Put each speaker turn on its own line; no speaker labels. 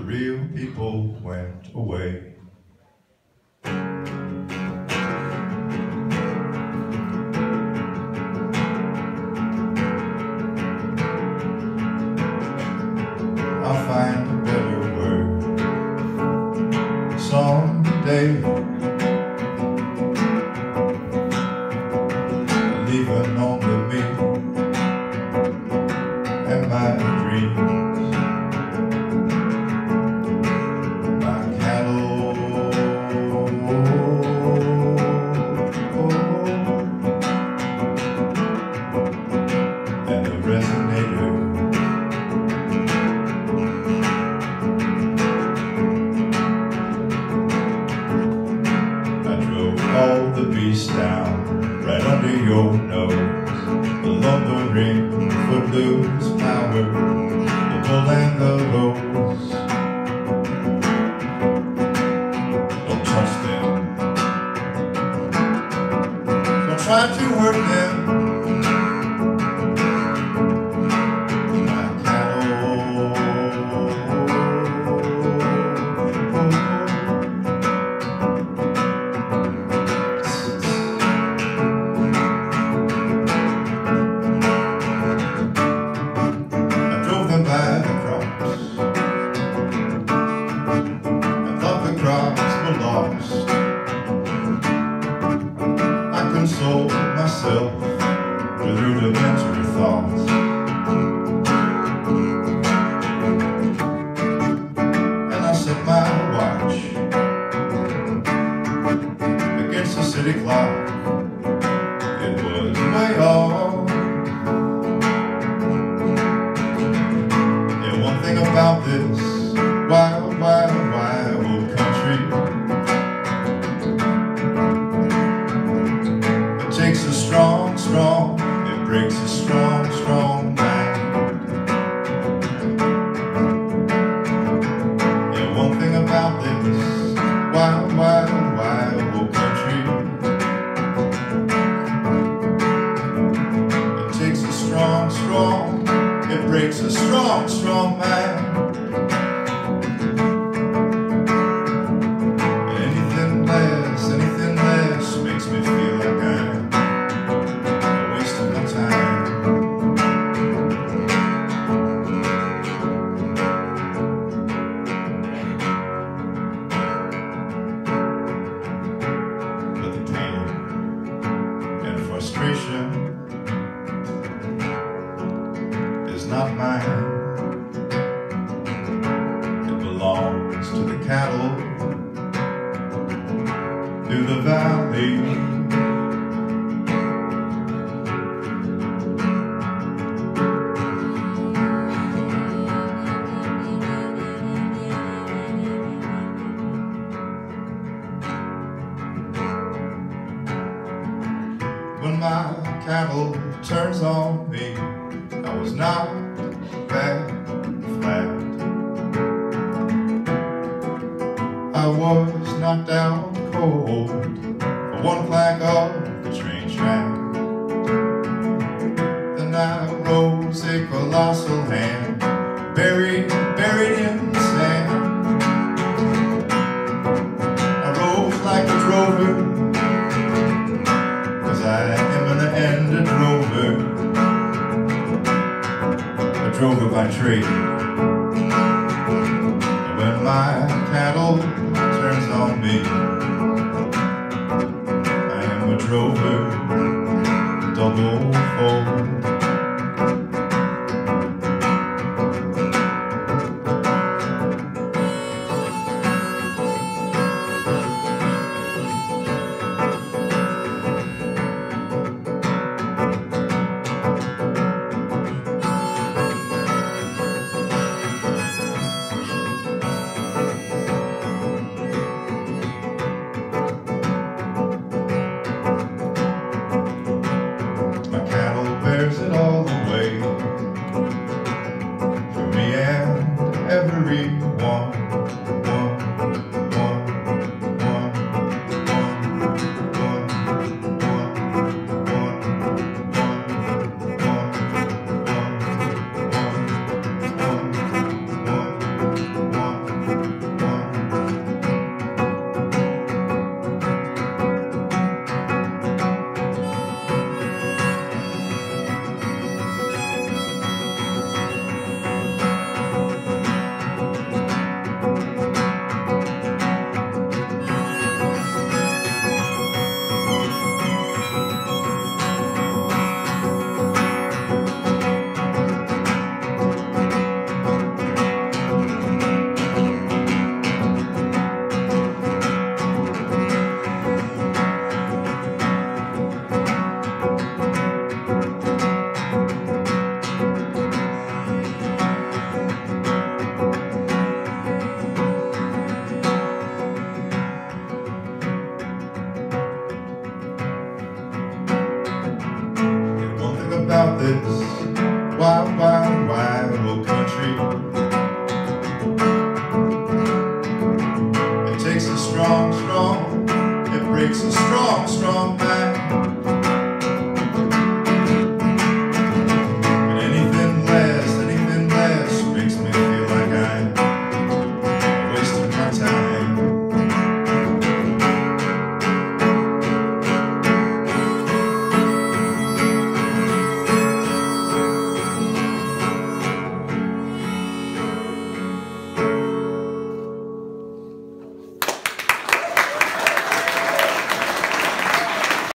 real people went away. I'll find a better word someday, leaving only me and my dreams, my cattle, and the resonator. All the beasts down right under your nose, the lumbering, footloose power, the bull and the rose. Don't trust them, don't try to hurt them. My cattle, console myself with rudimentary thoughts, and I set my watch against the city clock. It was way off. And one thing about this wild, wild, wild country, takes a strong, it breaks a strong, strong mind. Yeah, one thing about this wild, wild, wild country, it takes a strong, it breaks a strong, strong mind. Anything less makes me feel like I'm frustration is not mine. It belongs to the cattle through the valley. When my cattle turns on me, I was knocked back flat. I was knocked out cold for one clack of the train track. Then I rose a colossal hand, buried in the sand. I rose like a drover, I am in the end a drover by trade. And when my cattle turns on me, I am a drover, double fold. wild old country. It takes a strong, it breaks a strong, strong mind.